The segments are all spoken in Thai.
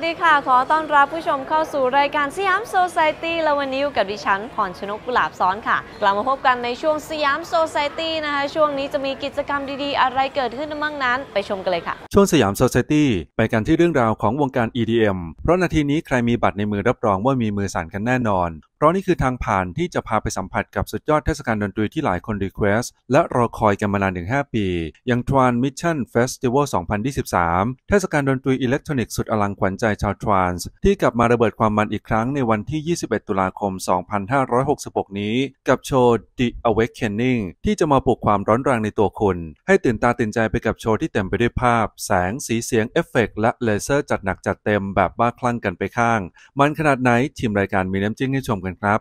ดีค่ะขอต้อนรับผู้ชมเข้าสู่รายการสยามโซไซตี้และวันนี้อยู่กับดิฉันพรชนกกุหลาบซ้อนค่ะกลับมาพบกันในช่วงสยามโซไซตี้นะคะช่วงนี้จะมีกิจกรรมดีๆอะไรเกิดขึ้นบ้างนั้นไปชมกันเลยค่ะช่วงสยามโซไซตี้ไปกันที่เรื่องราวของวงการ EDM เพราะนาทีนี้ใครมีบัตรในมือรับรองว่ามีมือสั่นกันแน่นอนเพราะนี่คือทางผ่านที่จะพาไปสัมผัสกับสุดยอดเทศกาลดนตรีที่หลายคนรีเควสต์และรอคอยกันมานานถึง5 ปีอย่าง Transmission Festival 2023 เทศกาลดนตรีอิเล็กทรอนิกส์สุดอลังขวัญใจชาวทรานส์ที่กลับมาระเบิดความมันอีกครั้งในวันที่ 21 ตุลาคม 2566 นี้กับโชว์ The Awakening ที่จะมาปลุกความร้อนแรงในตัวคุณให้ตื่นตาตื่นใจไปกับโชว์ที่เต็มไปด้วยภาพแสงสีเสียงเอฟเฟกต์และเลเซอร์จัดหนักจัดเต็มแบบบ้าคลั่งกันไปข้างมันขนาดไหนทีมรายการมีน้ำจิ้มให้ชมกันครับ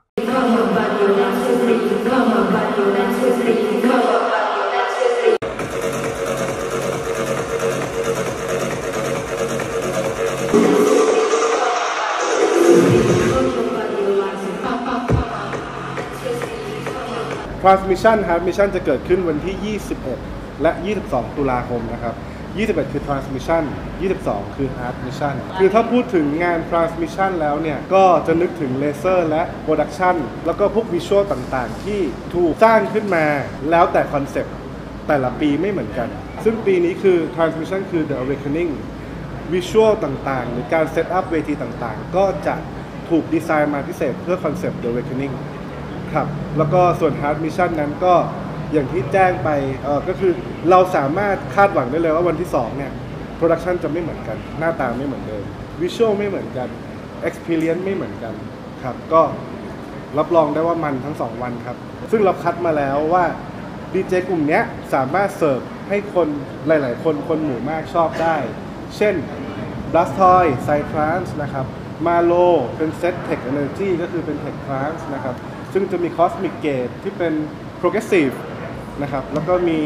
Transmission Transmission จะเกิดขึ้นวันที่ 21 และ 22 ตุลาคมนะครับ 21 คือ Transmission 22 คือ Transmission คือถ้าพูดถึงงาน Transmission แล้วเนี่ยก็จะนึกถึงเลเซอร์และ Production แล้วก็พวกวิชวลต่างๆที่ถูกสร้างขึ้นมาแล้วแต่คอนเซ็ปต์แต่ละปีไม่เหมือนกันซึ่งปีนี้คือ Transmission คือ The Awakening วิชวลต่างๆหรือการเซตอัพเวทีต่างๆก็จะถูกดีไซน์มาพิเศษเพื่อคอนเซ็ปต์ The Awakeningครับแล้วก็ส่วน Hard Mission นั้นก็อย่างที่แจ้งไปก็คือเราสามารถคาดหวังได้เลยว่าวันที่2เนี่ย Production จะไม่เหมือนกันหน้าตาไม่เหมือนเดิม Visual ไม่เหมือนกัน Experience ไม่เหมือนกันครับก็รับรองได้ว่ามันทั้ง2วันครับซึ่งเราคัดมาแล้วว่าดีเจกลุ่มนี้สามารถเสิร์ฟให้คนหลายๆคนหมู่มากชอบได้เช่น Blastoy Psytrance นะครับ Malo เป็น Set Tech Energy ก็คือเป็น Tech Trance นะครับซึ่งจะมี Cosmic Gate ที่เป็น Progressive นะครับแล้วก็มี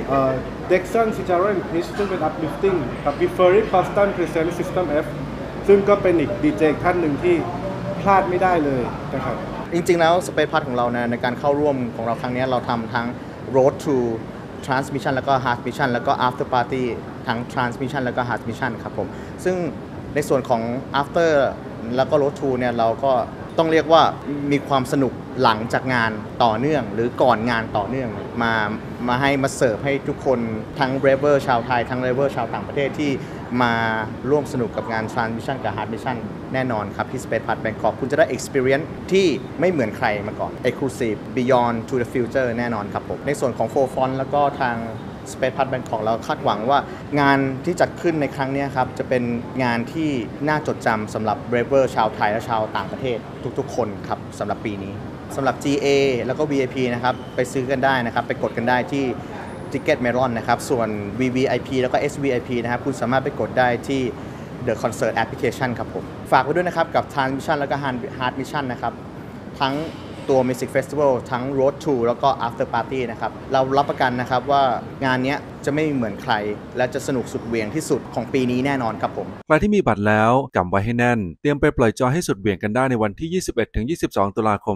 Dexon Cijaron Pitch ซึ่งเป็น Uplifting กับ Ferry Constant Present System F ซึ่งก็เป็นอีกดีเจท่านหนึ่งที่พลาดไม่ได้เลยนะครับจริงๆแล้ว Space Pass ของเราในการเข้าร่วมของเราครั้งนี้เราทำทั้ง Road to Transmission แล้วก็ Hard Mission แล้วก็ After Party ทั้ง Transmission แล้วก็ Hard Mission ครับผมซึ่งในส่วนของ After แล้วก็ Road to เนี่ยเราก็ต้องเรียกว่ามีความสนุกหลังจากงานต่อเนื่องหรือก่อนงานต่อเนื่องมาให้มาเสิร์ฟให้ทุกคนทั้งเรเวอร์ชาวไทยทั้งเรเวอร์ชาวต่างประเทศที่มาร่วมสนุกกับงาน Transmission กับ Hard Mission แน่นอนครับที่ Space Pass Bangkok คุณจะได้ Experience ที่ไม่เหมือนใครมาก่อน Exclusive Beyond to the Future แน่นอนครับผมในส่วนของ 4 Font แล้วก็ทางSpace Pass Bangkok เราคาดหวังว่างานที่จัดขึ้นในครั้งนี้ครับจะเป็นงานที่น่าจดจำสำหรับเรเวอร์ชาวไทยและชาวต่างประเทศทุกๆคนครับสำหรับปีนี้สำหรับ GA แล้วก็ VIP นะครับไปซื้อกันได้นะครับไปกดกันได้ที่ Ticket Melon นะครับส่วน VVIP แล้วก็ SVIP นะครับคุณสามารถไปกดได้ที่ The Concert Application ครับผมฝากไว้ด้วยนะครับกับ Transmission แล้วก็ Hard Mission นะครับทั้งตัว Music Festival ทั้ง Road to แล้วก็ After Party นะครับเรารับประกันนะครับว่างานนี้จะไม่เหมือนใครและจะสนุกสุดเหวี่ยงที่สุดของปีนี้แน่นอนครับผมใครที่มีบัตรแล้วกำไว้ให้แน่นเตรียมไปปล่อยจอยให้สุดเหวี่ยงกันได้ในวันที่ 21-22 ตุลาคม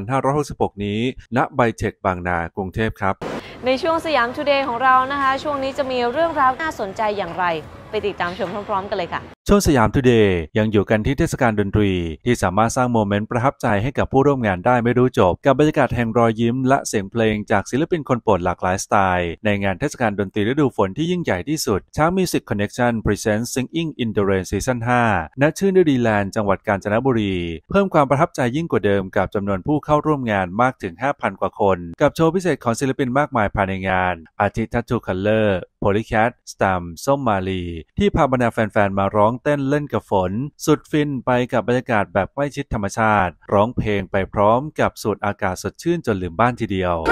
2566 นี้ณไบเทคบางนากรุงเทพครับในช่วงสยามทูเดย์ของเรานะคะช่วงนี้จะมีเรื่องราวน่าสนใจอย่างไรไปติดตามชมพร้อมๆกันเลยค่ะช่วงสยามทูเดย์ยังอยู่กันที่เทศกาลดนตรีที่สามารถสร้างโมเมนต์ประทับใจให้กับผู้ร่วมงานได้ไม่รู้จบกับบรรยากาศแห่งรอยยิ้มและเสียงเพลงจากศิลปินคนโปรดหลากหลายสไตล์ในงานเทศกาลดนตรีฤดูฝนที่ยิ่งใหญ่ที่สุดช้าง Music Connection Presents Singing in the Rain Season 5 ณ ชื่นฤดีแลนด์จังหวัดกาญจนบุรีเพิ่มความประทับใจยิ่งกว่าเดิมกับจำนวนผู้เข้าร่วมงานมากถึง 5,000 กว่าคนกับโชว์พิเศษของศิลปินมากมายภายในงานอาทิ Tattoo Color Polycat Stam ส้มมาลีที่พาบรรดาแฟนๆมาร้องเต้นเล่นกับฝนสุดฟินไปกับบรรยากาศแบบใกล้ชิดธรรมชาติร้องเพลงไปพร้อมกับสูดอากาศสดชื่นจนลืมบ้านทีเดียว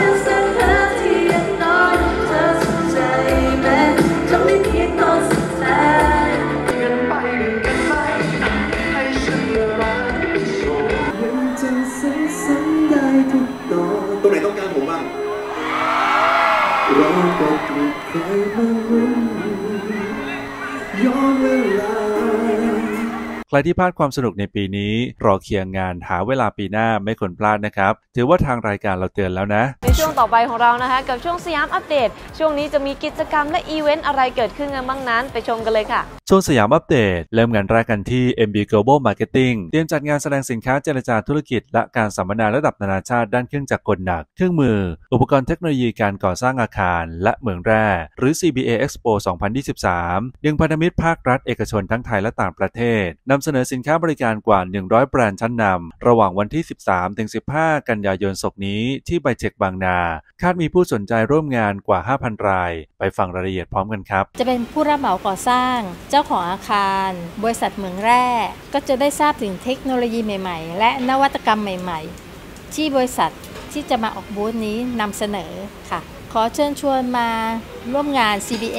ตรงไหนต้องการผมบ้างเราก็ปลุกใครมาลุ้นย้อนเวลาใครที่พลาดความสนุกในปีนี้รอเคลียร์งานหาเวลาปีหน้าไม่ควรพลาดนะครับถือว่าทางรายการเราเตือนแล้วนะในช่วงต่อไปของเรานะคะกับช่วงสยามอัปเดตช่วงนี้จะมีกิจกรรมและอีเวนต์อะไรเกิดขึ้นกันบ้างนั้นไปชมกันเลยค่ะช่วงสยามอัปเดตเริ่มงานแรกกันที่ MB Global Marketing เตรียมจัดงานแสดงสินค้าเจรจาธุรกิจและการสัมมนาระดับนานาชาติด้านเครื่องจักรกลหนักเครื่องมืออุปกรณ์เทคโนโลยีการก่อสร้างอาคารและเหมืองแร่หรือ CBA Expo 2023 ดึงพันธมิตรภาครัฐเอกชนทั้งไทยและต่างประเทศนำเสนอสินค้าบริการกว่า100แบรนด์ชั้นนำระหว่างวันที่ 13-15 กันยายนศกนี้ที่ไบเทคบางนาคาดมีผู้สนใจร่วมงานกว่า 5,000 รายไปฟังรายละเอียดพร้อมกันครับจะเป็นผู้รับเหมาก่อสร้างเจ้าของอาคารบริษัทเหมืองแร่ก็จะได้ทราบถึงเทคโนโลยีใหม่ๆและนวัตกรรมใหม่ๆที่บริษัทที่จะมาออกบูธนี้นำเสนอค่ะขอเชิญชวนมาร่วมงาน CBA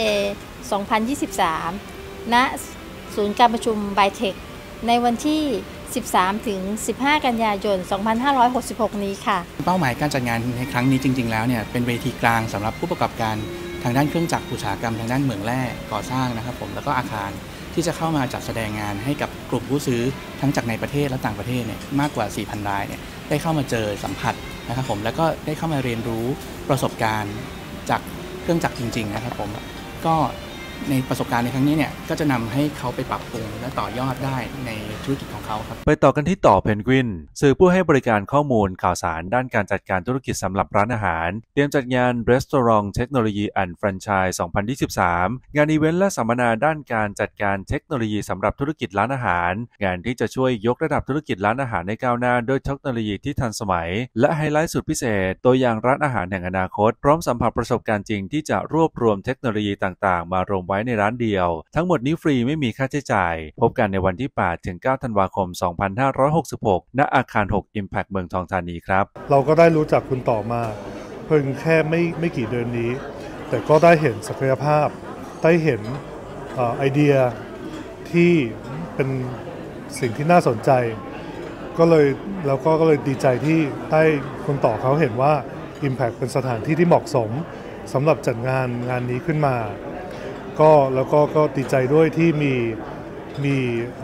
2023 ณ ศูนย์การประชุมไบเทคในวันที่ 13-15 กันยายน 2566 นี้ค่ะเป้าหมายการจัดงานในครั้งนี้จริงๆแล้วเนี่ยเป็นเวทีกลางสำหรับผู้ประกอบการทางด้านเครื่องจักรอุตสาหกรรมทางด้านเหมืองแร่ก่อสร้างนะครับผมแล้วก็อาคารที่จะเข้ามาจัดแสดงงานให้กับกลุ่มผู้ซื้อทั้งจากในประเทศและต่างประเทศเนี่ยมากกว่า 4,000 รายเนี่ยได้เข้ามาเจอสัมผัสนะครับผมแล้วก็ได้เข้ามาเรียนรู้ประสบการณ์จากเครื่องจักรจริงๆนะครับผมก็ในประสบการณ์ในครั้งนี้เนี่ยก็จะนำให้เขาไปปรับปรุงและต่อยอดได้ในธุรกิจของเขาครับไปต่อกันที่ต่อเพนกวินสื่อผู้ให้บริการข้อมูลข่าวสารด้านการจัดการธุรกิจสำหรับร้านอาหารเตรียมจัดงาน Restaurant Technology and Franchise 2023 งานอีเวนต์และสัมมนาด้านการจัดการเทคโนโลยีสำหรับธุรกิจร้านอาหารงานที่จะช่วยยกระดับธุรกิจร้านอาหารในก้าวหน้าด้วยเทคโนโลยีที่ทันสมัยและไฮไลท์สุดพิเศษตัวอย่างร้านอาหารแห่งอนาคตพร้อมสัมผัสประสบการณ์จริงที่จะรวบรวมเทคโนโลยีต่างๆมารวมไว้ในร้านเดียวทั้งหมดนี้ฟรีไม่มีค่าใช้จ่ายพบกันในวันที่ 8-9 ธันวาคม 2566 ณ อาคาร 6 Impact เมืองทองธานีครับเราก็ได้รู้จักคุณต่อมาเพิ่งแค่ไม่กี่เดือนนี้แต่ก็ได้เห็นศักยภาพได้เห็นไอเดียที่เป็นสิ่งที่น่าสนใจก็เลยดีใจที่ได้คุณต่อเขาเห็นว่า Impact เป็นสถานที่ที่เหมาะสมสำหรับจัดงานนี้ขึ้นมาแล้วก็ดีใจด้วยที่มี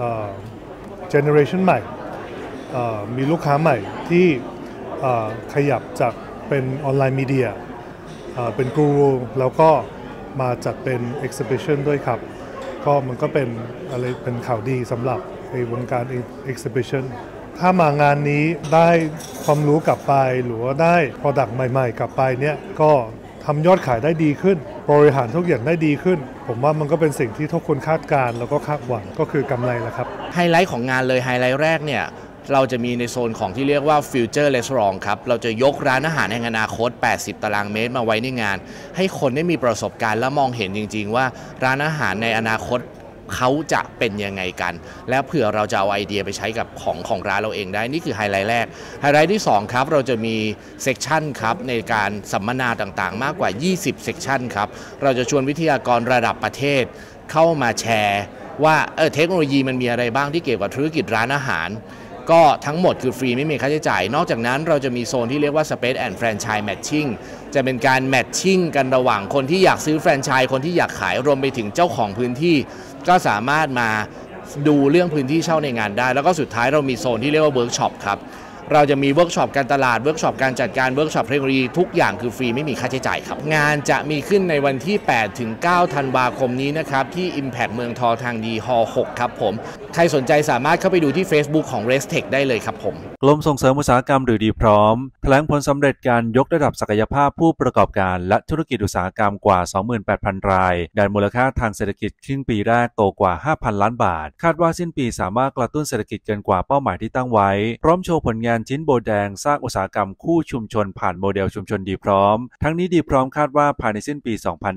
generation ใหม่มีลูกค้าใหม่ที่ขยับจากเป็นออนไลน์มีเดียเป็นกูรูแล้วก็มาจัดเป็น exhibition ด้วยครับก็มันก็เป็นอะไรเป็นข่าวดีสำหรับในวงการ exhibition ถ้ามางานนี้ได้ความรู้กลับไปหรือว่าได้ product ใหม่ๆกลับไปเนี่ยก็ทำยอดขายได้ดีขึ้นบริหารทุกอย่างได้ดีขึ้นผมว่ามันก็เป็นสิ่งที่ทุกคนคาดการแล้วก็คาดหวังก็คือกำไรแล้วครับไฮไลท์ของงานเลยไฮไลท์แรกเนี่ยเราจะมีในโซนของที่เรียกว่า Future Restaurant ครับเราจะยกร้านอาหารแห่งอนาคต80 ตารางเมตรมาไว้ในงานให้คนได้มีประสบการณ์และมองเห็นจริงๆว่าร้านอาหารในอนาคตเขาจะเป็นยังไงกันแล้วเผื่อเราจะเอาไอเดียไปใช้กับของร้านเราเองได้นี่คือไฮไลท์แรกไฮไลท์ที่2ครับเราจะมีเซกชันครับในการสัมมนาต่างๆมากกว่า20เซกชันครับเราจะชวนวิทยากรระดับประเทศเข้ามาแชร์ว่าเทคโนโลยีมันมีอะไรบ้างที่เกี่ยวกับธุรกิจร้านอาหารก็ทั้งหมดคือฟรีไม่มีค่าใช้จ่ายนอกจากนั้นเราจะมีโซนที่เรียกว่า Space and Franchise Matching จะเป็นการแมทชิ่งกันระหว่างคนที่อยากซื้อแฟรนไชส์คนที่อยากขายรวมไปถึงเจ้าของพื้นที่ก็สามารถมาดูเรื่องพื้นที่เช่าในงานได้แล้วก็สุดท้ายเรามีโซนที่เรียกว่าเวิร์กช็อปครับเราจะมีเวิร์กช็อปการตลาดเวิร์กช็อปการจัดการเวิร์กช็อปเทคโนโลยีทุกอย่างคือฟรีไม่มีค่าใช้จ่ายครับงานจะมีขึ้นในวันที่ 8-9 ธันวาคมนี้นะครับที่ Impact เมืองทองธานีฮอลล์ 6 ครับผมใครสนใจสามารถเข้าไปดูที่ Facebook ของ Restech ได้เลยครับผมกรมส่งเสริมอุตสาหกรรมหรือดีพร้อมแถลงผลสำเร็จการยกระดับศักยภาพผู้ประกอบการและธุรกิจอุตสาหกรรมกว่า 28,000 รายด้านมูลค่าทางเศรษฐกิจครึ่งปีแรกโตกว่า 5,000 ล้านบาทคาดว่าสิ้นปีสามารถกระตุ้นเศรษฐกิจเกินกว่าเป้าหมายที่ตั้งไว้พร้อมโชว์ผลงานชิ้นโบแดงสร้างอุตสาหกรรมคู่ชุมชนผ่านโมเดลชุมชนดีพร้อมทั้งนี้ดีพร้อมคาดว่าภายในสิ้นปี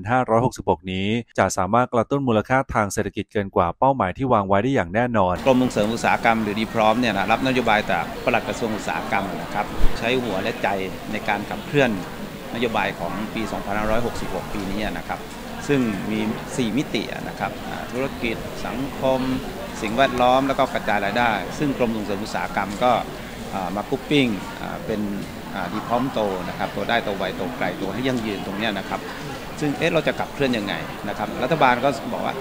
2566 นี้จะสามารถกระตุ้นมูลค่าทางเศรษฐกิจเกินกว่าเป้าหมายที่วางไว้ได้อย่างแน่นอนกรมส่งเสริมอุตสาหกรรมหรือดีพร้อมเนี่ยนะรับนโยบายจากปลัดกระทรวงอุตสาหกรรมนะครับใช้หัวและใจในการขับเคลื่อนนโยบายของปี 2566 ปีนี้นะครับซึ่งมี 4 มิตินะครับธุรกิจสังคมสิ่งแวดล้อมแล้วก็กระจายรายได้ซึ่งกรมส่งเสริมอุตสาหกรรมก็มากรุ๊ปปิ้งเป็นดีพร้อมโตนะครับโตได้โตไวโตไกลโตให้ยั่งยืนตรงนี้นะครับซึ่งเราจะขับเคลื่อนยังไงนะครับรัฐบาลก็บอกว่า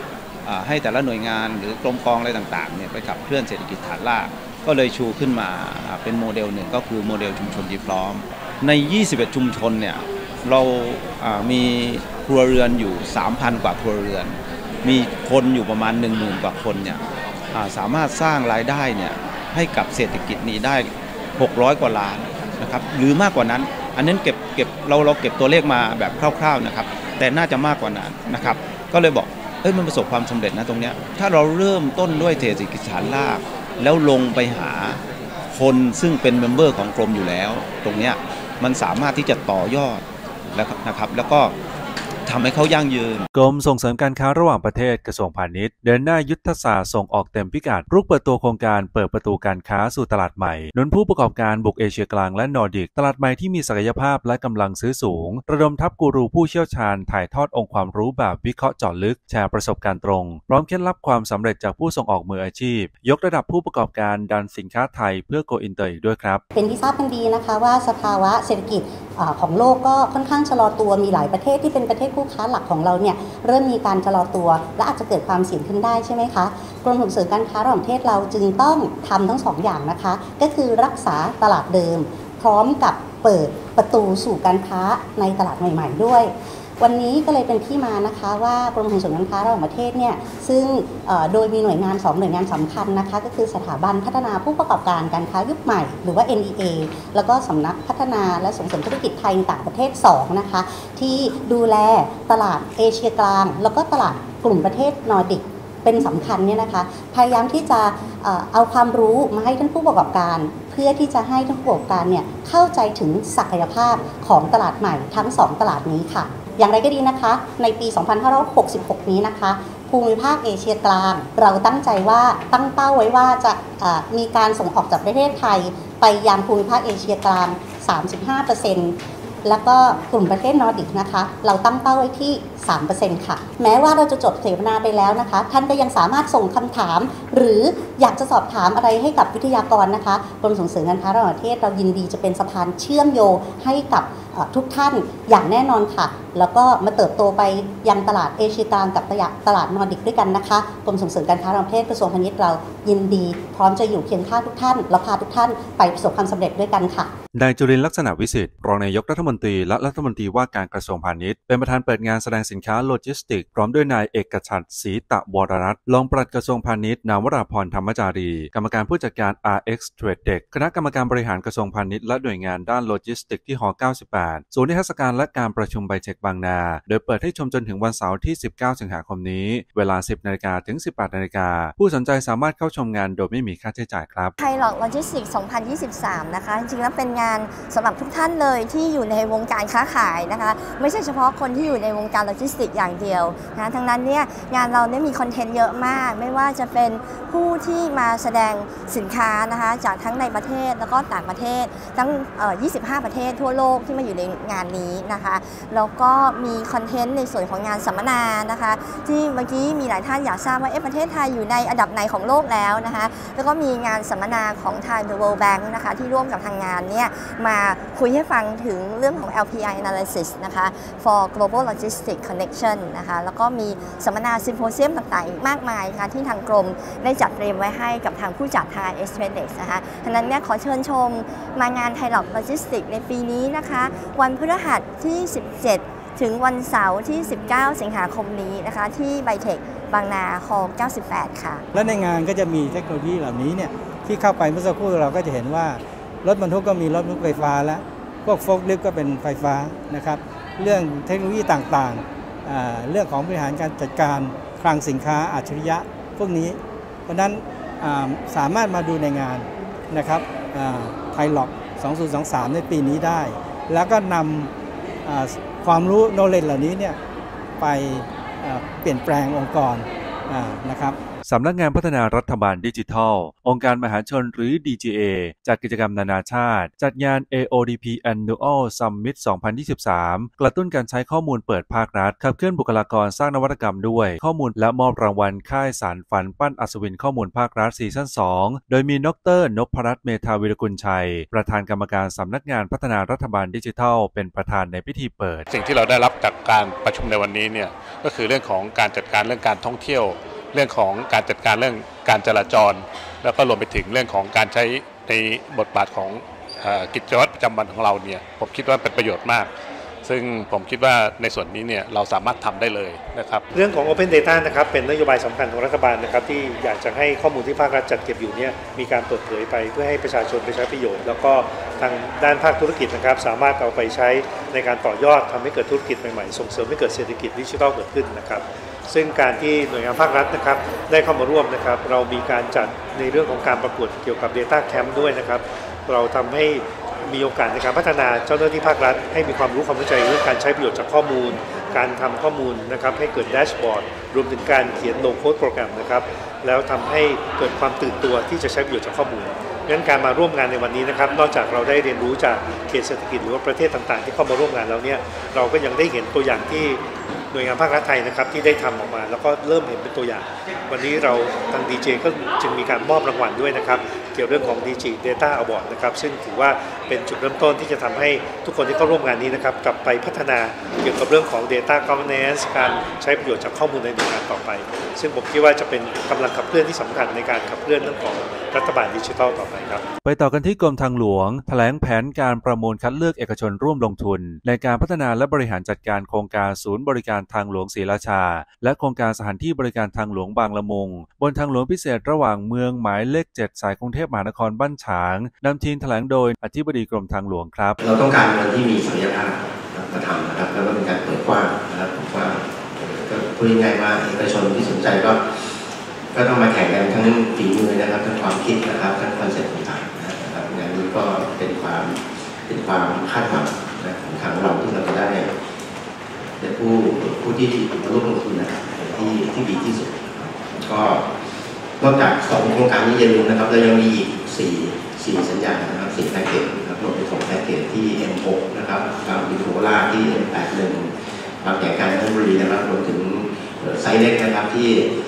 ให้แต่ละหน่วยงานหรือกรมกองอะไรต่างๆเนี่ยไปขับเคลื่อนเศรษฐกิจฐานรากก็เลยชูขึ้นมาเป็นโมเดลหนึ่งก็คือโมเดลชุมชนที่พร้อมใน21ชุมชนเนี่ยเรามีครัวเรือนอยู่ 3,000 กว่าครัวเรือนมีคนอยู่ประมาณ 10,000 กว่าคนเนี่ยสามารถสร้างรายได้เนี่ยให้กับเศรษฐกิจนี้ได้600 กว่าล้านนะครับหรือมากกว่านั้นอันนั้นเก็บเราเก็บตัวเลขมาแบบคร่าวๆนะครับแต่น่าจะมากกว่านั้นนะครับก็เลยบอกมันประสบความสำเร็จนะตรงเนี้ยถ้าเราเริ่มต้นด้วยเศรษฐกิจฐานรากแล้วลงไปหาคนซึ่งเป็นเมมเบอร์ของกรมอยู่แล้วตรงเนี้ยมันสามารถที่จะต่อยอดแล้วนะครับแล้วก็ทำให้เขายั่งยืนกรมส่งเสริมการค้าระหว่างประเทศกระทรวงพาณิชย์เดินหน้ายุทธศาสตร์ส่งออกเต็มพิกัดรุกเปิดตัวโครงการเปิดประตูการค้าสู่ตลาดใหม่หนุนผู้ประกอบการบุกเอเชียกลางและนอร์ดิกตลาดใหม่ที่มีศักยภาพและกำลังซื้อสูงระดมทัพกูรูผู้เชี่ยวชาญถ่ายทอดองค์ความรู้แบบวิเคราะห์เจาะลึกแชร์ประสบการณ์ตรงพร้อมเคล็ดลับความสำเร็จจากผู้ส่งออกมืออาชีพยกระดับผู้ประกอบการดันสินค้าไทยเพื่อโกอินเตอร์อีกด้วยครับเป็นที่ทราบกันดีนะคะว่าสภาวะเศรษฐกิจของโลกก็ค่อนข้างชะลอตัวมีหลายประเทศที่เป็นประเทศคู่ค้าหลักของเราเนี่ยเริ่มมีการชะลอตัวและอาจจะเกิดความเสี่ยงขึ้นได้ใช่ไหมคะกรมส่งเสริมการค้าระหว่างประเทศเราจึงต้องทำทั้ง2 อย่างนะคะก็คือรักษาตลาดเดิมพร้อมกับเปิดประตูสู่การค้าในตลาดใหม่ๆด้วยวันนี้ก็เลยเป็นที่มานะคะว่ากรมส่งเสริมการค้าระหว่างประเทศเนี่ยซึ่งโดยมีหน่วยงาน2 หน่วยงานสำคัญนะคะก็คือสถาบันพัฒนาผู้ประกอบการการค้ายุคใหม่หรือว่า NEA แล้วก็สำนักพัฒนาและส่งเสริมธุรกิจไทยในต่างประเทศ2นะคะที่ดูแลตลาดเอเชียกลางแล้วก็ตลาดกลุ่มประเทศนอร์ดิกเป็นสำคัญเนี่ยนะคะพยายามที่จะเอาความรู้มาให้ท่านผู้ประกอบการเพื่อที่จะให้ท่านผู้ประกอบการเนี่ยเข้าใจถึงศักยภาพของตลาดใหม่ทั้ง2 ตลาดนี้ค่ะอย่างไรก็ดีนะคะในปี 2566 นี้นะคะภูมิภาคเอเชียกลางเราตั้งใจว่าตั้งเป้าไว้ว่าจะมีการส่งออกจากประเทศไทยไปยังภูมิภาคเอเชียกลาง 35% แล้วก็กลุ่มประเทศนอร์ดิกนะคะเราตั้งเป้าไว้ที่ 3% ค่ะแม้ว่าเราจะจบเสวนาไปแล้วนะคะท่านก็ยังสามารถส่งคำถามหรืออยากจะสอบถามอะไรให้กับวิทยากรนะคะกรมส่งเสริมการค้าระหว่างประเทศเรายินดีจะเป็นสะพานเชื่อมโยงให้กับทุกท่านอย่างแน่นอนค่ะแล้วก็มาเติบโตไปยังตลาดเอเชียกลางกับตลาดนอร์ดิกด้วยกันนะคะกรมส่งเสริมการค้าระหว่างประเทศกระทรวงพาณิชย์เรายินดีพร้อมจะอยู่เคียงข้างทุกท่านและพาทุกท่านไปประสบความสำเร็จด้วยกันค่ะนายจุรินทร์ลักษณะวิสิทธิ์รองนายกรัฐมนตรีและรัฐมนตรีว่าการกระทรวงพาณิชย์เป็นประธานเปิดงานแสดงสินค้าโลจิสติกพร้อมด้วยนายเอกชัดศรีตะวรรัตน์รองปลัดกระทรวงพาณิชย์นาวราพรธรรมจารีกรรมการผู้จัดการ RX Trade Deck คณะกรรมการบริหารกระทรวงพาณิชย์และหน่วยงานด้านโลจิสติกที่หอ 98 ศูนย์นิทรรศการและการประชุมไบเทคบางนาโดยเปิดให้ชมจนถึงวันเสาร์ที่ 19 สิงหาคมนี้เวลา 10 นาฬิกาถึง 18 นาฬิกาผู้สนใจสามารถเข้าชมงานโดยไม่มีค่าใช้จ่ายครับไทยโลจิสติก 2023 นะคะจริงๆแล้วเป็นงานสำหรับทุกท่านเลยที่อยู่ในวงการค้าขายนะคะไม่ใช่เฉพาะคนที่อยู่ในวงการโลจิสติกอย่างเดียวนะทั้งนั้นเนี่ยงานเราเนี่ยมีคอนเทนต์เยอะมากไม่ว่าจะเป็นผู้ที่มาแสดงสินค้านะคะจากทั้งในประเทศแล้วก็ต่างประเทศทั้ง25 ประเทศทั่วโลกที่มาอยู่ในงานนี้นะคะแล้วก็มีคอนเทนต์ในส่วนของงานสัมมนานะคะที่เมื่อกี้มีหลายท่านอยากทราบว่าประเทศไทยอยู่ในอันดับไหนของโลกแล้วนะคะแล้วก็มีงานสัมมนาของทาง The World Bank นะคะที่ร่วมกับทางงานเนี่ยมาคุยให้ฟังถึงเรื่องของ LPI Analysis นะคะ for Global Logistics Connection นะคะแล้วก็มีสัมมนาซิมโพเซียมต่างๆมากมายค่ะที่ทางกรมได้จัดเตรียมไว้ให้กับทางผู้จัดทาง RX Trade Deck นะคะฉะนั้นเนี่ยขอเชิญชมมางานไทยโลจิสติกในปีนี้นะคะวันพฤหัสที่ 17 ถึงวันเสาร์ที่ 19 สิงหาคมนี้นะคะที่ไบเทคบางนาฮอลล์ 98 ค่ะและในงานก็จะมีเทคโนโลยีเหล่านี้เนี่ยที่เข้าไปเมื่อสักครู่เราก็จะเห็นว่ารถบรรทุกก็มีรถบรรทุกไฟฟ้าแล้วพวกโฟล์คลิฟต์ก็เป็นไฟฟ้านะครับเรื่องเทคโนโลยีต่างๆเรื่องของบริหารการจัดการคลังสินค้าอัจฉริยะพวกนี้เพราะนั้นสามารถมาดูในงานนะครับไทยล็อก 2023 ในปีนี้ได้แล้วก็นำความรู้ knowledge เหล่านี้เนี่ยไปเปลี่ยนแปลงองค์กรนะครับสำนักงานพัฒนารัฐบาลดิจิทัลองค์การมหาชนหรือ DGA จัดกิจกรรมนานาชาติจัดงาน AODP Annual Summit 2023 กระตุ้นการใช้ข้อมูลเปิดภาครัฐขับเคลื่อนบุคลากรสร้างนวัตกรรมด้วยข้อมูลและมอบรางวัลค่ายสารฝันปั้นอัศวินข้อมูลภาครัฐซีซั่น 2 โดยมีดร.นพรัตน์เมธาวิรกุลชัยประธานกรรมการสำนักงานพัฒนารัฐบาลดิจิทัลเป็นประธานในพิธีเปิดสิ่งที่เราได้รับจากการประชุมในวันนี้เนี่ยก็คือเรื่องของการจัดการเรื่องการท่องเที่ยวเรื่องของการจัดการเรื่องการจราจรแล้วก็รวมไปถึงเรื่องของการใช้ในบทบาทของกิจวัตรประจำวันของเราเนี่ยผมคิดว่าเป็นประโยชน์มากซึ่งผมคิดว่าในส่วนนี้เนี่ยเราสามารถทำได้เลยนะครับเรื่องของ Open Data นะครับเป็นนโยบายสำคัญของรัฐบาลนะครับที่อยากจะให้ข้อมูลที่ภาครัฐจัดเก็บอยู่เนี่ยมีการเปิดเผยไปเพื่อให้ประชาชนไปใช้ประโยชน์แล้วก็ทางด้านภาคธุรกิจนะครับสามารถเอาไปใช้ในการต่อยอดทำให้เกิดธุรกิจใหม่ๆส่งเสริมให้เกิดเศรษฐกิจดิจิทัลเกิดขึ้นนะครับซึ่งการที่หน่วยงานภาครัฐนะครับได้เข้ามาร่วมนะครับเรามีการจัดในเรื่องของการประกวดเกี่ยวกับ Data Camp ด้วยนะครับเราทำให้มีโอกาสในการพัฒนาเจ้าหน้าที่ภาครัฐให้มีความรู้ความเข้าใจเรื่องการใช้ประโยชน์จากข้อมูลการทำข้อมูลนะครับให้เกิดแดชบอร์ดรวมถึงการเขียนโลโค้ดโปรแกรมนะครับแล้วทำให้เกิดความตื่นตัวที่จะใช้ประโยชน์จากข้อมูลงั้นการมาร่วมงานในวันนี้นะครับนอกจากเราได้เรียนรู้จากเขตเศรษฐกิจหรือว่าประเทศต่างๆที่เข้ามาร่วมงานแล้วเนี่ยเราก็ยังได้เห็นตัวอย่างที่หน่วยงานภาครัฐไทยนะครับที่ได้ทำออกมาแล้วก็เริ่มเห็นเป็นตัวอย่างวันนี้เราทาง DJ ก็จึงมีการมอบรางวัลด้วยนะครับเกี่ยวเรื่องของ DG Data Award นะครับซึ่งถือว่าเป็นจุดเริ่มต้นที่จะทำให้ทุกคนที่เข้าร่วมงานนี้นะครับกลับไปพัฒนาเกี่ยวกับเรื่องของ Data Governance การใช้ประโยชน์จากข้อมูลในหน่วยงานต่อไปซึ่งผมคิดว่าจะเป็นกำลังขับเคลื่อนที่สำคัญในการขับเคลื่อนเรื่องของรัฐบาลดิจิทัลต่อไปครับไปต่อกันที่กรมทางหลวงแถลงแผนการประมูลคัดเลือกเอกชนร่วมลงทุนในการพัฒนาและบริหารจัดการโครงการศูนย์บริการทางหลวงศรีราชาและโครงการสถานที่บริการทางหลวงบางละมุงบนทางหลวงพิเศษระหว่างเมืองหมายเลข 7 สายกรุงเทพมหานครบ้านฉางนำทีมแถลงโดยอธิบดีกรมทางหลวงครับเราต้องการคนที่มีศักยภาพมาทำนะครับแล้วก็เป็นการเปิดกว้างนะครับผมว่าก็พูดง่ายๆว่าเอกชนที่สนใจก็ต้องมาแข่งกันทั้งฝีมือนะครับทั้งความคิดนะครับทั้งคอนเซ็ปต์ต่างๆนะครับงานนี้ก็เป็นความคาดหวังของทางเราที่เราจะได้ผู้ที่มาร่วมลงทุนนะครับที่ดีที่สุดก็นอกจาก2โครงการนี้อย่าลืมนะครับเรายังมีอีก4สัญญานะครับ4แพ็กเกจนะครับรวมเป็น2แพ็กเกจที่ M6 นะครับบางวิโคราชที่ M81 บางแก่การนนทบุรีนะครับรวมถึงไซต์เล็กนะครับที่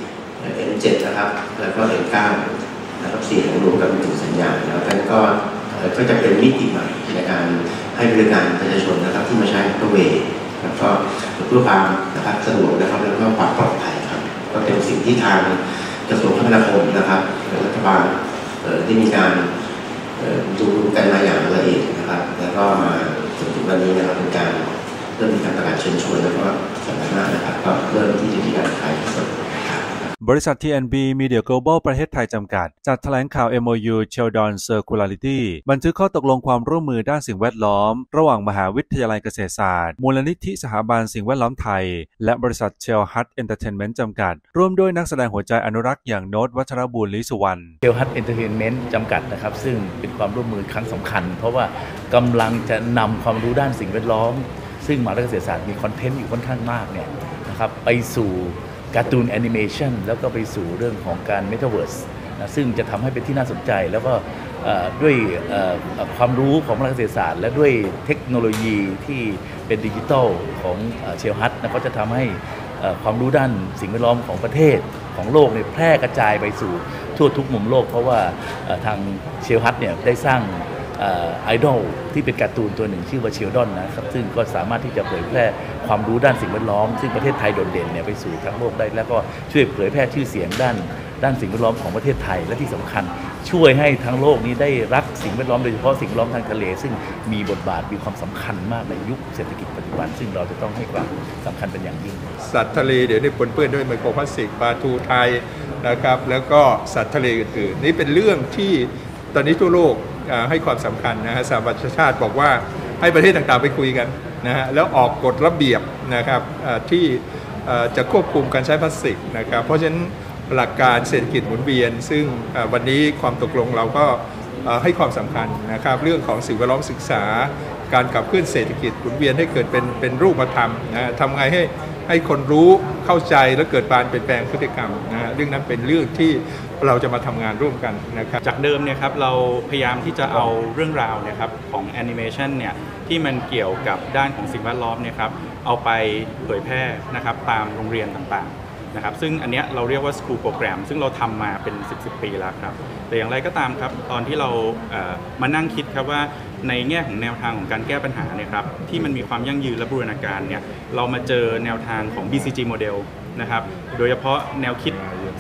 M7 นะครับแล้วก็ M9 นะครับ4ของรวมกับ1สัญญาแล้วก็จะเป็นมิติใหม่ในการให้บริการประชาชนนะครับที่มาใช้มอเตอร์เวย์แล้วก็เพื่อความนะครับสะดวกนะครับแล้วก็ความปลอดภัยครับก็เป็นสิ่งที่ทางกระทรวงคมนาคมนะครับรัฐบาลได้มีการดูกันมาอย่างละเอียดนะครับแล้วก็มาถึงวันนี้นะครับเป็นการเริ่มมีการประกาศเชิญชวนแล้วก็สำนักงานนะครับก็เริ่มที่จะมีการขายสดบริษัท TNB Media Global ประเทศไทยจำกัดจัดแถลงข่าว MOU Sheldon Circularity บันทึกข้อตกลงความร่วมมือด้านสิ่งแวดล้อมระหว่างมหาวิทยาลัยเกษตรศาสตร์มูลนิธิสถาบันสิ่งแวดล้อมไทยและบริษัท Shell Hut Entertainment จำกัดร่วมด้วยนักแสดงหัวใจอนุรักษ์อย่างโน้ตวัชรบุญลิสุวรรณ Shell Hut Entertainment จำกัดนะครับซึ่งเป็นความร่วมมือครั้งสำคัญเพราะว่ากำลังจะนำความรู้ด้านสิ่งแวดล้อมซึ่งมหาวิทยาลัยเกษตรศาสตร์มีคอนเทนต์อยู่ค่อนข้างมากเนี่ยนะครับไปสู่การ์ตูนแอนิเมชันแล้วก็ไปสู่เรื่องของการเมตาเวิร์สนะซึ่งจะทำให้เป็นที่น่าสนใจแล้วก็ด้วยความรู้ของนักเกษตรศาสตร์และด้วยเทคโนโลยีที่เป็นดิจิทัลของเชลฮัทนะก็จะทำให้ความรู้ด้านสิ่งแวดล้อมของประเทศของโลกเนี่ยแพร่กระจายไปสู่ทั่วทุกมุมโลกเพราะว่าทางเชลฮัทเนี่ยได้สร้างไอดอลที่เป็นการ์ตูนตัวหนึ่งชื่อว่าเชลดอนนะครับซึ่งก็สามารถที่จะเผยแพร่ความรู้ด้านสิ่งแวดล้อมซึ่งประเทศไทยโดดเด่นเนี่ยไปสู่ทั้งโลกได้แล้วก็ช่วยเผยแพร่ชื่อเสียงด้านสิ่งแวดล้อมของประเทศไทยและที่สำคัญช่วยให้ทั้งโลกนี้ได้รักสิ่งแวดล้อมโดยเฉพาะสิ่งแวดล้อมทางทะเลซึ่งมีบทบาทมีความสำคัญมากในยุคเศรษฐกิจปัจจุบันซึ่งเราจะต้องให้ความสำคัญเป็นอย่างยิ่งสัตว์ทะเลเดี๋ยวนี้ปนเปื้อนด้วยไมโครพลาสติกปลาทูไทยนะครับแล้วก็สัตว์ทะเลอื่นๆนี่เป็นเรื่องที่ตอนนี้ทั่วโลกให้ความสำคัญนะฮะสหประชาชาติบอกว่าให้ประเทศต่างๆไปคุยกันนะฮะแล้วออกกฎระเบียบนะครับที่จะควบคุมการใช้พลาสติกนะครับเพราะฉะนั้นหลักการเศรษฐกิจหมุนเวียนซึ่งวันนี้ความตกลงเราก็ให้ความสำคัญนะครับเรื่องของสิ่งแวดล้อมศึกษาการขับเคลื่อนเศรษฐกิจหมุนเวียนให้เกิดเป็นรูปธรรมนะทำไงให้คนรู้เข้าใจและเกิดการเปลี่ยนแปลงพฤติกรรมนะเรื่องนั้นเป็นเรื่องที่เราจะมาทำงานร่วมกันนะครับจากเดิมเนี่ยครับเราพยายามที่จะเอาเรื่องราวเนี่ยครับของแอนิเมชันเนี่ยที่มันเกี่ยวกับด้านของสิ่งแวดล้อมเนี่ยครับเอาไปเผยแพร่นะครับตามโรงเรียนต่างๆนะครับซึ่งอันเนี้ยเราเรียกว่า School Program ซึ่งเราทำมาเป็น10 ปีแล้วครับแต่อย่างไรก็ตามครับตอนที่เรามานั่งคิดครับว่าในแง่ของแนวทางของการแก้ปัญหาเนี่ยครับที่มันมีความยั่งยืนและบูรณาการเนี่ยเรามาเจอแนวทางของ BCG Model นะครับโดยเฉพาะแนวคิด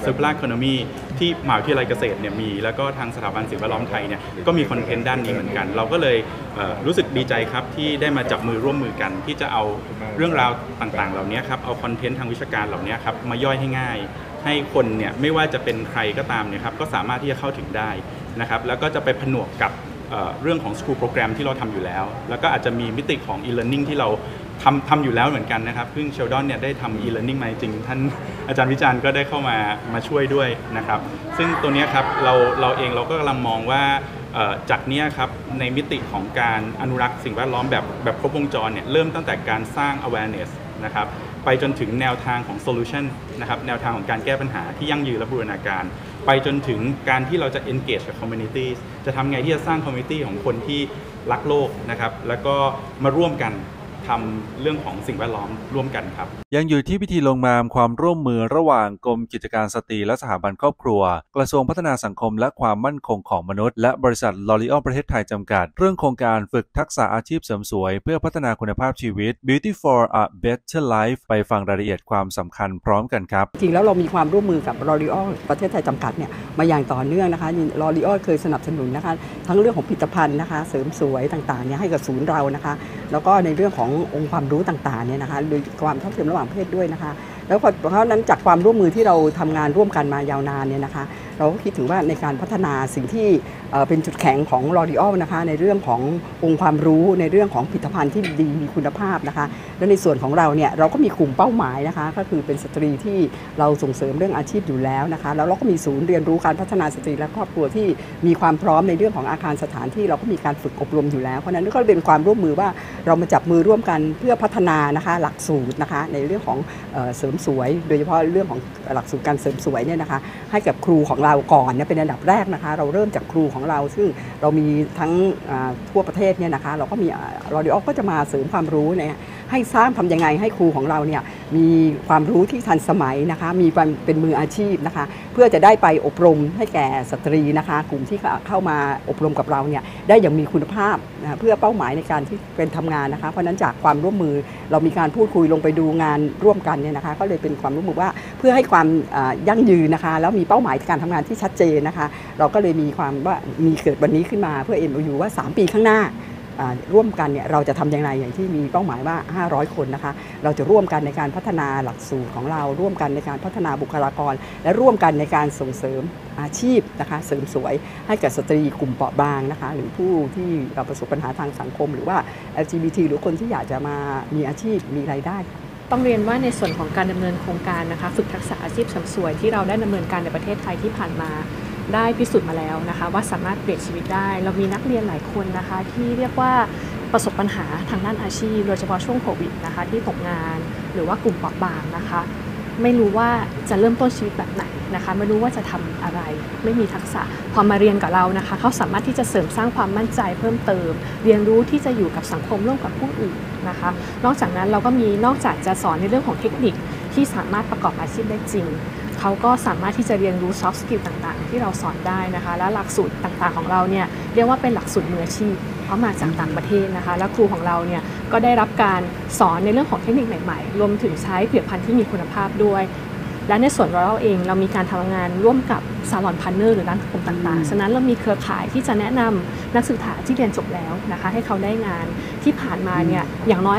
circular economy ที่มหาวิทยาลัยเกษตรเนี่ยมีแล้วก็ทางสถาบันสิ่งแวดล้อมไทยเนี่ยก็มีคอนเทนต์ด้านนี้เหมือนกันเราก็เลยรู้สึกดีใจครับที่ได้มาจับมือร่วมมือกันที่จะเอาเรื่องราวต่างๆเหล่านี้ครับเอาคอนเทนต์ทางวิชาการเหล่านี้ครับมาย่อยให้ง่ายให้คนเนี่ยไม่ว่าจะเป็นใครก็ตามเนี่ยครับก็สามารถที่จะเข้าถึงได้นะครับแล้วก็จะไปผนวกกับเรื่องของ School Program ที่เราทำอยู่แล้วแล้วก็อาจจะมีมิติของ e-learning ที่เราทำอยู่แล้วเหมือนกันนะครับซึ่งเชลดอนเนี่ยได้ทำ e-learning มาจริงท่านอาจารย์วิจารณ์ก็ได้เข้ามาช่วยด้วยนะครับซึ่งตัวนี้ครับเราเองเราก็กำลังมองว่าจากนี้ครับในมิติของการอนุรักษ์สิ่งแวดล้อมแบบครบวงจรเนี่ยเริ่มตั้งแต่การสร้าง awareness นะครับไปจนถึงแนวทางของ solution นะครับแนวทางของการแก้ปัญหาที่ยั่งยืนและบูรณาการไปจนถึงการที่เราจะ engage กับ community จะทำไงที่จะสร้าง community ของคนที่รักโลกนะครับแล้วก็มาร่วมกันทำเรื่องของสิ่งแวดล้อมร่วมกันครับยังอยู่ที่พิธีลงนามความร่วมมือระหว่างกรมกิจการสตรีและสถาบันครอบครัวกระทรวงพัฒนาสังคมและความมั่นคงของมนุษย์และบริษัทลอรีออลประเทศไทยจำกัดเรื่องโครงการฝึกทักษะอาชีพเสริมสวยเพื่อพัฒนาคุณภาพชีวิต Beauty for a Better Life ไปฟังรายละเอียดความสำคัญพร้อมกันครับจริงแล้วเรามีความร่วมมือกับลอรีออลประเทศไทยจำกัดเนี่ยมาอย่างต่อเนื่องนะคะลอรีออลเคยสนับสนุนนะคะทั้งเรื่องของผลิตภัณฑ์นะคะเสริมสวยต่างๆเนี่ยให้กับศูนย์เรานะคะแล้วก็ในเรื่องขององค์ความรู้ต่างๆเนี่ยนะคะโดยความเท่าเทียมระหว่างเพศด้วยนะคะแล้วเพราะนั้นจากความร่วมมือที่เราทำงานร่วมกันมายาวนานเนี่ยนะคะเราก็คิดถึงว่าในการพัฒนาสิ่งที่เป็นจุดแข็งของลอรีออลนะคะในเรื่องขององค์ความรู้ในเรื่องของผลิตภัณฑ์ที่ดีมีคุณภาพนะคะและในส่วนของเราเนี่ยเราก็มีกลุ่มเป้าหมายนะคะก็คือเป็นสตรีที่เราส่งเสริมเรื่องอาชีพอยู่แล้วนะคะแล้วเราก็มีศูนย์เรียนรู้การพัฒนาสตรีและครอบครัวที่มีความพร้อมในเรื่องของอาคารสถานที่เราก็มีการฝึกอบรมอยู่แล้วเพราะนั้นก็เป็นความร่วมมือว่าเรามาจับมือร่วมกันเพื่อพัฒนานะคะหลักสูตรนะคะในเรื่องของเสริมสวยโดยเฉพาะเรื่องของหลักสูตรการเสริมสวยเนี่ยนะคะให้กับครูของเราก่อนเนี่ยเป็นอันดับแรกนะคะเราเริ่มจากครูของเราซึ่งเรามีทั้งทั่วประเทศเนี่ยนะคะเราก็มีลอรีออลก็จะมาเสริมความรู้เนี่ยให้สร้างทำยังไงให้ครูของเราเนี่ยมีความรู้ที่ทันสมัยนะคะมีความเป็นมืออาชีพนะคะเพื่อจะได้ไปอบรมให้แก่สตรีนะคะกลุ่มที่เข้ามาอบรมกับเราเนี่ยได้อย่างมีคุณภาพนะเพื่อเป้าหมายในการที่เป็นทำงานนะคะเพราะนั้นจากความร่วมมือเรามีการพูดคุยลงไปดูงานร่วมกันเนี่ยนะคะก็เลยเป็นความร่วมมือว่าเพื่อให้ความยั่งยืนนะคะแล้วมีเป้าหมายการทำงานที่ชัดเจนนะคะเราก็เลยมีความว่ามีเกิดวันนี้ขึ้นมาเพื่อ MOU ว่า3 ปีข้างหน้าร่วมกันเนี่ยเราจะทำอย่างไรอย่างที่มีเป้าหมายว่า500 คนนะคะเราจะร่วมกันในการพัฒนาหลักสูตรของเราร่วมกันในการพัฒนาบุคลากรและร่วมกันในการส่งเสริมอาชีพนะคะเสริมสวยให้กับสตรีกลุ่มเปราะบางนะคะหรือผู้ที่ประสบปัญหาทางสังคมหรือว่า LGBT หรือคนที่อยากจะมามีอาชีพมีรายได้ต้องเรียนว่าในส่วนของการดำเนินโครงการนะคะฝึกทักษะอาชีพเสริมสวยที่เราได้ดำเนินการในประเทศไทยที่ผ่านมาได้พิสูจน์มาแล้วนะคะว่าสามารถเปลี่ยนชีวิตได้เรามีนักเรียนหลายคนนะคะที่เรียกว่าประสบปัญหาทางด้านอาชีพโดยเฉพาะช่วงโควิดนะคะที่ตกงานหรือว่ากลุ่มเปราะบางนะคะไม่รู้ว่าจะเริ่มต้นชีวิตแบบไหนนะคะไม่รู้ว่าจะทำอะไรไม่มีทักษะพอมาเรียนกับเรานะคะเขาสามารถที่จะเสริมสร้างความมั่นใจเพิ่มเติมเรียนรู้ที่จะอยู่กับสังคมร่วมกับผู้อื่นนะคะนอกจากนั้นเราก็มีนอกจากจะสอนในเรื่องของเทคนิคที่สามารถประกอบอาชีพได้จริงเขาก็สามารถที่จะเรียนรู้ soft skill ต่างๆที่เราสอนได้นะคะและหลักสูตรต่างๆของเราเนี่ยเรียกว่าเป็นหลักสูตรมืออาชีพเพราะมาจากต่างประเทศนะคะและครูของเราเนี่ยก็ได้รับการสอนในเรื่องของเทคนิคใหม่ๆรวมถึงใช้ผลิตภัณฑ์ที่มีคุณภาพด้วยและในส่วนเราเองเรามีการทำงานร่วมกับซาลอนพาร์ทเนอร์หรือร้านทำผมต่างๆฉะนั้นเรามีเครือข่ายที่จะแนะนำนักศึกษาที่เรียนจบแล้วนะคะให้เขาได้งานที่ผ่านมาเนี่ยอย่างน้อย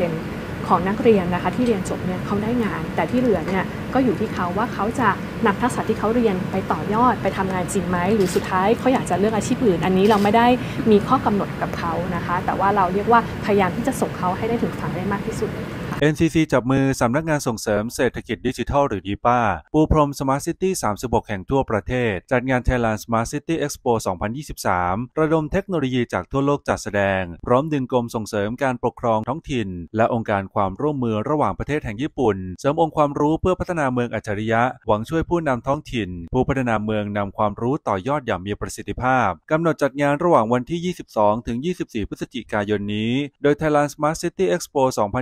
50%ของนักเรียนนะคะที่เรียนจบเนี่ยเขาได้งานแต่ที่เหลือเนี่ยก็อยู่ที่เขาว่าเขาจะนำทักษะที่เขาเรียนไปต่อยอดไปทำงานจริงไหมหรือสุดท้ายเขาอยากจะเลือกอาชีพอื่นอันนี้เราไม่ได้มีข้อกำหนดกับเขานะคะแต่ว่าเราเรียกว่าพยายามที่จะส่งเขาให้ได้ถึงฝั่งได้มากที่สุด NCC จับมือสำนักงานส่งเสริมเศรษฐกิจดิจิทัลหรือ DIPA ปูพรม Smart City 36 แห่งทั่วประเทศจัดงาน Thailand Smart City Expo 2023 ระดมเทคโนโลยีจากทั่วโลกจัดแสดงพร้อมดึงกรมส่งเสริมการปกครองท้องถิ่นและองค์การความร่วมมือระหว่างประเทศแห่งญี่ปุ่นเสริมองค์ความรู้เพื่อพัฒนาเมืองอัจฉริยะหวังช่วยผู้นำท้องถิ่นผู้พัฒนาเมืองนำความรู้ต่อยอดอย่างมีประสิทธิภาพกำหนดจัดงานระหว่างวันที่ 22 ถึง 24 พฤศจิกายนนี้โดย Thailand Smart City Expo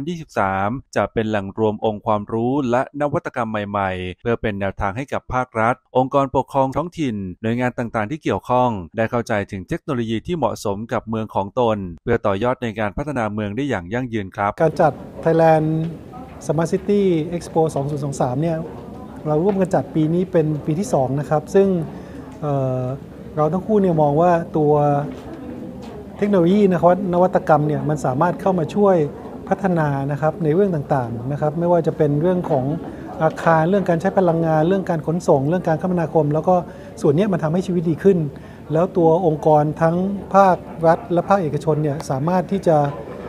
2023 จะเป็นแหล่งรวมองค์ความรู้และนวัตกรรมใหม่ๆเพื่อเป็นแนวทางให้กับภาครัฐองค์กรปกครองท้องถิ่นหน่วยงานต่างๆที่เกี่ยวข้องได้เข้าใจถึงเทคโนโลยีที่เหมาะสมกับเมืองของตนเพื่อต่อยอดในการพัฒนาเมืองได้อย่างยั่งยืนครับการจัด Thailand Smart City Expo 2023 เนี่ยเราร่วมกันจัดปีนี้เป็นปีที่2นะครับซึ่งเราทั้งคู่เนี่ยมองว่าตัวเทคโนโลยีนะครับนวัตกรรมเนี่ยมันสามารถเข้ามาช่วยพัฒนานะครับในเรื่องต่างๆนะครับไม่ว่าจะเป็นเรื่องของอาคารเรื่องการใช้พลังงานเรื่องการขนส่งเรื่องการคมนาคมแล้วก็ส่วนนี้มันทำให้ชีวิตดีขึ้นแล้วตัวองค์กรทั้งภาครัฐและภาคเอกชนเนี่ยสามารถที่จะ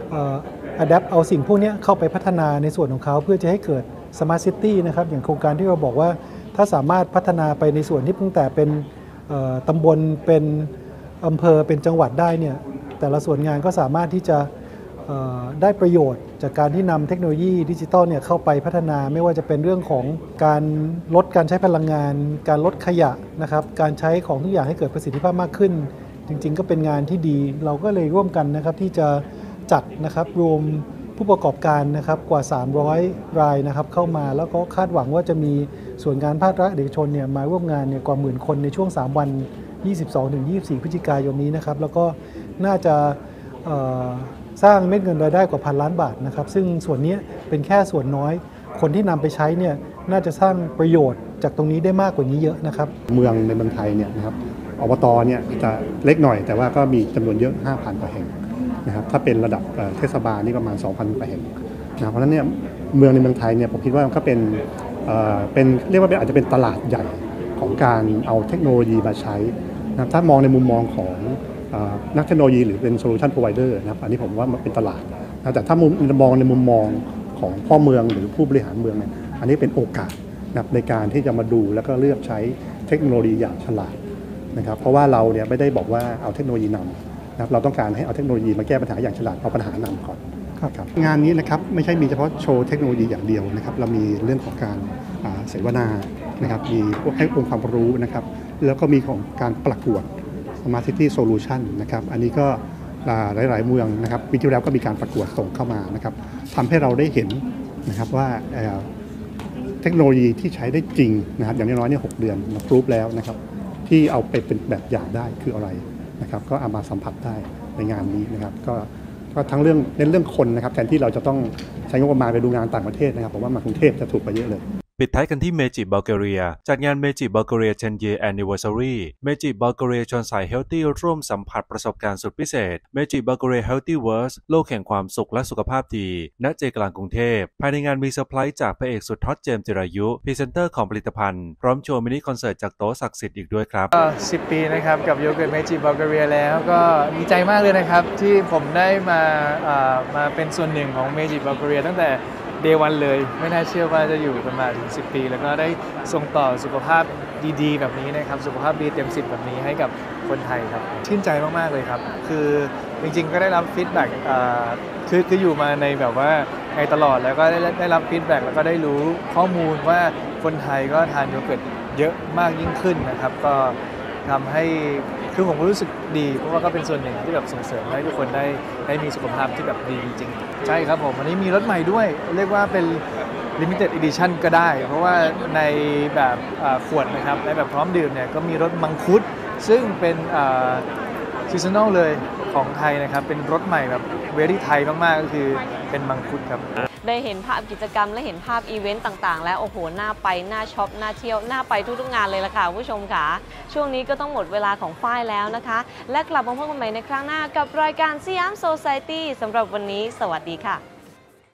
adapt เอาสิ่งพวกนี้เข้าไปพัฒนาในส่วนของเขาเพื่อจะให้เกิด Smart City นะครับอย่างโครงการที่เราบอกว่าถ้าสามารถพัฒนาไปในส่วนที่ตั้งแต่เป็นตำบลเป็นอำเภอเป็นจังหวัดได้เนี่ยแต่ละส่วนงานก็สามารถที่จะได้ประโยชน์จากการที่นำเทคโนโลยีดิจิทัลเนี่ยเข้าไปพัฒนาไม่ว่าจะเป็นเรื่องของการลดการใช้พลังงานการลดขยะนะครับการใช้ของทุกอย่างให้เกิดประสิทธิภาพมากขึ้นจริงๆก็เป็นงานที่ดีเราก็เลยร่วมกันนะครับที่จะจัดนะครับรวมผู้ประกอบการนะครับกว่า300รายนะครับเข้ามาแล้วก็คาดหวังว่าจะมีส่วนงานภาครัฐเอกชนเนี่ยมาร่วมงานเนี่ยกว่า10,000 คนในช่วง3 วัน 22-24 พฤศจิกายนนี้นะครับแล้วก็น่าจะสร้างเม็ดเงินรายได้กว่า1,000 ล้านบาทนะครับซึ่งส่วนนี้เป็นแค่ส่วนน้อยคนที่นำไปใช้เนี่ยน่าจะสร้างประโยชน์จากตรงนี้ได้มากกว่านี้เยอะนะครับเมืองในเมืองไทยเนี่ยนะครับอบตเนี่ยจะเล็กหน่อยแต่ว่าก็มีจำนวนเยอะ 5,000 กว่าแห่งนะครับถ้าเป็นระดับเทศบาลนี่ประมาณ 2,000 กว่าแห่งนะเพราะฉะนั้นเนี่ยเมืองในเมืองไทยเนี่ยผมคิดว่าก็เป็นเรียกว่าอาจจะเป็นตลาดใหญ่ของการเอาเทคโนโลยีมาใช้นะถ้ามองในมุมมองของนักเทคโนโลยีหรือเป็น solution provider นะครับอันนี้ผมว่ามันเป็นตลาดนะแต่ถ้ามองในมุมมองของพ่อเมืองหรือผู้บริหารเมืองเนี่ยอันนี้เป็นโอกาสนะในการที่จะมาดูแล้วก็เลือกใช้เทคโนโลยีอย่างฉลาดนะครับเพราะว่าเราเนี่ยไม่ได้บอกว่าเอาเทคโนโลยีนำนะครับเราต้องการให้เอาเทคโนโลยีมาแก้ปัญหาอย่างฉลาดเอาปัญหานำก่อนครับงานนี้นะครับไม่ใช่มีเฉพาะโชว์เทคโนโลยีอย่างเดียวนะครับเรามีเรื่องของการเสวนานะครับมีให้องค์ความรู้นะครับแล้วก็มีของการประกวด Smart City Solution นะครับอันนี้ก็หลายๆเมืองนะครับปีที่แล้วก็มีการประกวดส่งเข้ามานะครับทำให้เราได้เห็นนะครับว่าเทคโนโลยีที่ใช้ได้จริงนะครับอย่างน้อยๆเนี่ย6 เดือนมาพรูฟแล้วนะครับที่เอาไปเป็นแบบอย่างได้คืออะไรนะครับก็เอามาสัมผัสได้ในงานนี้นะครับก็ทั้งเรื่องคนนะครับแทนที่เราจะต้องใช้งบประมาณไปดูงานต่างประเทศนะครับผมว่ามากรุงเทพจะถูกไปเยอะเลยปิดท้ายกันที่เมจิบัลแกเรียจัดงานเมจิบัลแกเรีย 10 Year Anniversary เมจิบัลแกเรียชวนสายเฮลตี้ร่วมสัมผัสประสบการณ์สุดพิเศษเมจิบัลแกเรีย Healthy World โลกแห่งความสุขและสุขภาพดีณใจกลางกรุงเทพภายในงานมีเซอร์ไพรส์จากพระเอกสุดฮอตเจมส์จิรายุพรีเซนเตอร์ของผลิตภัณฑ์พร้อมโชว์มินิคอนเสิร์ตจากโต๊ะศักดิ์สิทธิ์อีกด้วยครับ 10 ปีนะครับกับโยเกิร์ตเมจิบัลแกเรียแล้วก็ดีใจมากเลยนะครับที่ผมได้มาเป็นส่วนหนึ่งของเมจิบัลแกเรียตั้งแต่Day 1เลยไม่น่าเชื่อว่าจะอยู่กันมาถึง10 ปีแล้วก็ได้ส่งต่อสุขภาพดีๆแบบนี้นะครับสุขภาพดีเต็ม10แบบนี้ให้กับคนไทยครับชื่นใจมากๆเลยครับคือจริงๆก็ได้รับฟีดแบ็กคืออยู่มาในแบบว่าในตลอดแล้วก็ได้รับฟีดแบ็กแล้วก็ได้รู้ข้อมูลว่าคนไทยก็ทานโยเกิร์ตเยอะมากยิ่งขึ้นนะครับก็ทำให้คือผมก็รู้สึกดีเพราะว่าก็เป็นส่วนหนึ่งที่แบบส่งเสริมให้ทุกคนได้มีสุขภาพที่แบบดีจริงๆใช่ครับผมวันนี้มีรถใหม่ด้วยเรียกว่าเป็น Limited Edition ก็ได้เพราะว่าในแบบขวดนะครับในแบบพร้อมดื่มเนี่ยก็มีรสมังคุดซึ่งเป็นซีซันนอลเลยของไทยนะครับเป็นรสใหม่แบบเวรี่ไทยมากๆก็คือเป็นมังคุดครับได้เห็นภาพกิจกรรมและเห็นภาพอีเวนต์ต่างๆแล้วโอ้โหน่าไปน่าช็อปน่าเที่ยวน่าไปทุกๆงานเลยล่ะค่ะผู้ชมค่ะช่วงนี้ก็ต้องหมดเวลาของฝ้ายแล้วนะคะและกลับมาพบกันใหม่ในครั้งหน้ากับรายการสยามโซไซตี้สำหรับวันนี้สวัสดีค่ะ